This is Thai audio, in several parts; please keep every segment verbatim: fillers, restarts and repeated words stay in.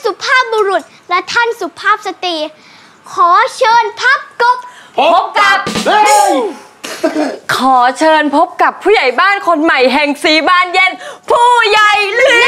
สุภาพบุรุษและท่านสุภาพสตรีขอเชิญพับกบพบกับขอเชิญพบกับผู้ใหญ่บ้านคนใหม่แห่งสีบานเย็นผู้ใหญ่ลี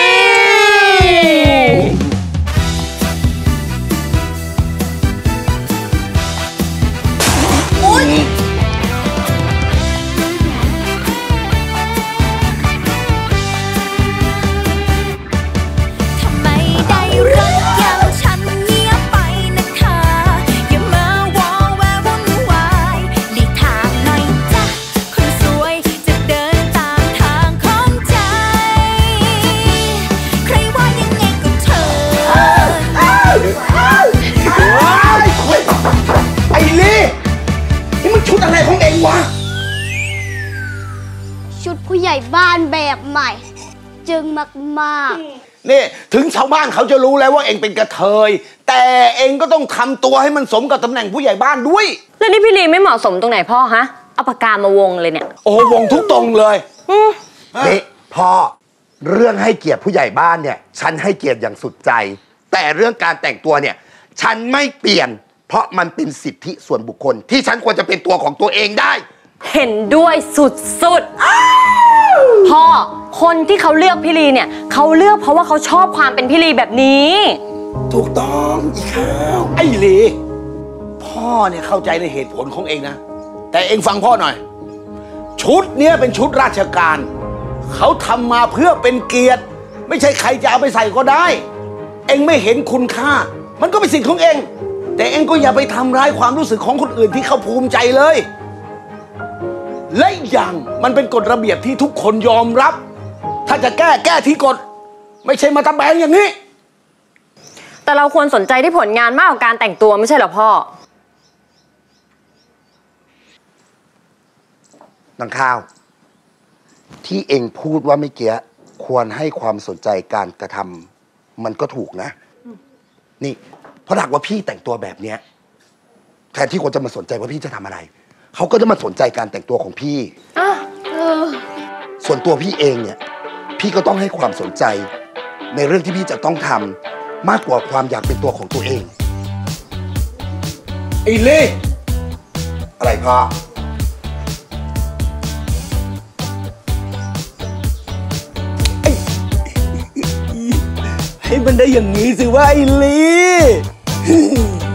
ชุดผู้ใหญ่บ้านแบบใหม่จึงมากๆนี่ถึงชาวบ้านเขาจะรู้แล้วว่าเองเป็นกระเทยแต่เองก็ต้องทำตัวให้มันสมกับตำแหน่งผู้ใหญ่บ้านด้วยแล้วนี่พี่ลีไม่เหมาะสมตรงไหนพ่อฮะเอาปากกามาวงเลยเนี่ยโอ้วงทุกตรงเลยนี่พ่อเรื่องให้เกียรติผู้ใหญ่บ้านเนี่ยฉันให้เกียรติอย่างสุดใจแต่เรื่องการแต่งตัวเนี่ยฉันไม่เปลี่ยนเพราะมันเป็นสิทธิส่วนบุคคลที่ฉันควรจะเป็นตัวของตัวเองได้เห็นด้วยสุดๆพ่อคนที่เขาเลือกพี่ลีเนี่ยเขาเลือกเพราะว่าเขาชอบความเป็นพี่ลีแบบนี้ถูกต้องอีข้าวไอ้ลีพ่อเนี่ยเข้าใจในเหตุผลของเองนะแต่เองฟังพ่อหน่อยชุดเนี้ยเป็นชุดราชการเขาทำมาเพื่อเป็นเกียรติไม่ใช่ใครจะเอาไปใส่ก็ได้เองไม่เห็นคุณค่ามันก็เป็นสิทธิ์ของเองแต่เองก็อย่าไปทำร้ายความรู้สึกของคนอื่นที่เขาภูมิใจเลยและอย่างมันเป็นกฎระเบียบที่ทุกคนยอมรับถ้าจะแก้แก้ที่กฎไม่ใช่มาตะแบงอย่างนี้แต่เราควรสนใจที่ผลงานมากกว่าการแต่งตัวไม่ใช่เหรอพ่อนางข้าวที่เองพูดว่าไม่เกี้ยควรให้ความสนใจการกระทำมันก็ถูกนะนี่เพราะหากว่าพี่แต่งตัวแบบเนี้ยแทนที่คนจะมาสนใจว่าพี่จะทำอะไรเขาก็จะมาสนใจการแต่งตัวของพี่ส่วนตัวพี่เองเนี่ยพี่ก็ต้องให้ความสนใจในเรื่องที่พี่จะต้องทำมากกว่าความอยากเป็นตัวของตัวเองไอ้เล่อะไรพ่อให้มันได้อย่างนี้สิว่าไอ้ลี